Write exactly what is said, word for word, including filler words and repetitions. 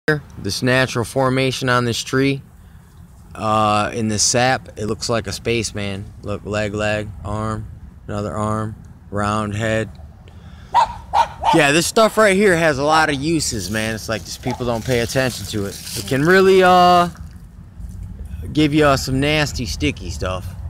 This natural formation on this tree, uh, in the sap, it looks like a spaceman. Look, leg, leg, arm, another arm, round head. Yeah, this stuff right here has a lot of uses, man. It's like just people don't pay attention to it. It can really uh give you uh, some nasty, sticky stuff.